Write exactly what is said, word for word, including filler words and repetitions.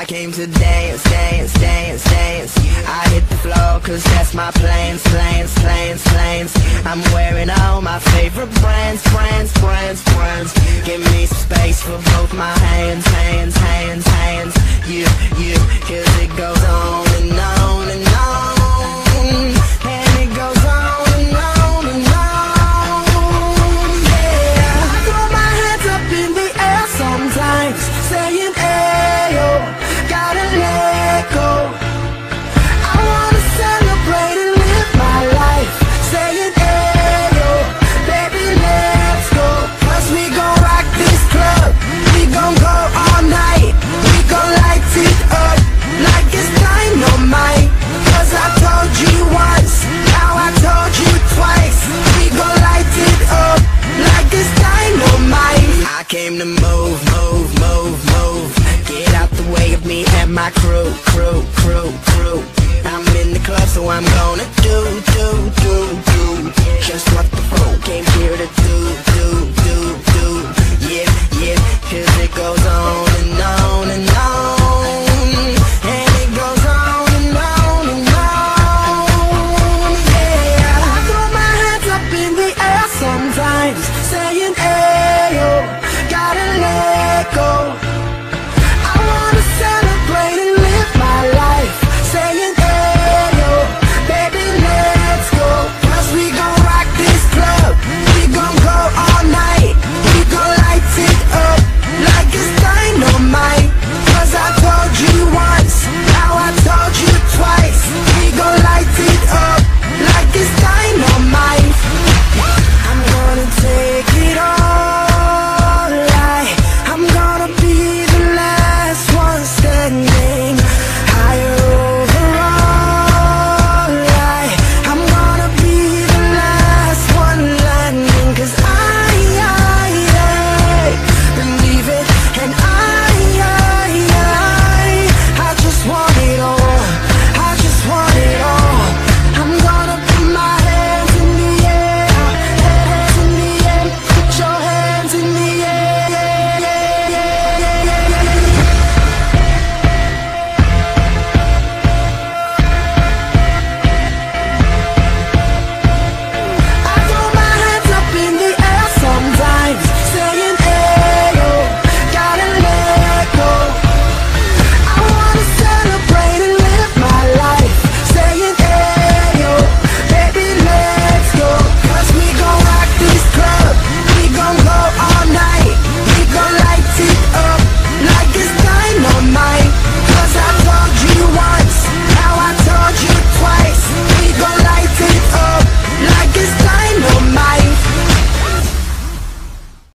came to dance, dance, dance, dance. I hit the floor cause that's my plans, plans, plans, plans. I'm wearing all my favorite brands, brands, brands, brands. Give me some space for both my hands, hands, hands, hands. You, you, cause it goes on and on and on.